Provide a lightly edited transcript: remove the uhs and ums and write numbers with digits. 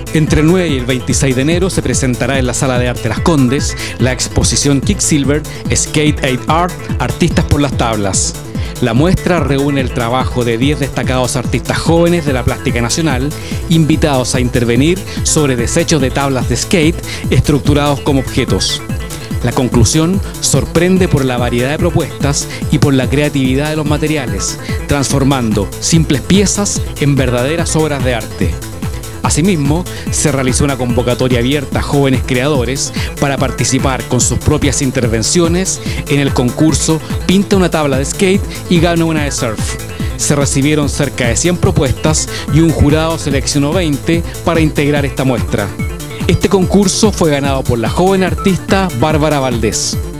Entre el 9 y el 26 de enero se presentará en la Sala de Arte Las Condes la exposición Kicksilver Skate 8 Art Artistas por las Tablas. La muestra reúne el trabajo de 10 destacados artistas jóvenes de la plástica nacional, invitados a intervenir sobre desechos de tablas de skate estructurados como objetos. La conclusión sorprende por la variedad de propuestas y por la creatividad de los materiales, transformando simples piezas en verdaderas obras de arte. Asimismo, se realizó una convocatoria abierta a jóvenes creadores para participar con sus propias intervenciones en el concurso Pinta una tabla de skate y gana una de surf. Se recibieron cerca de 100 propuestas y un jurado seleccionó 20 para integrar esta muestra. Este concurso fue ganado por la joven artista Bárbara Valdés.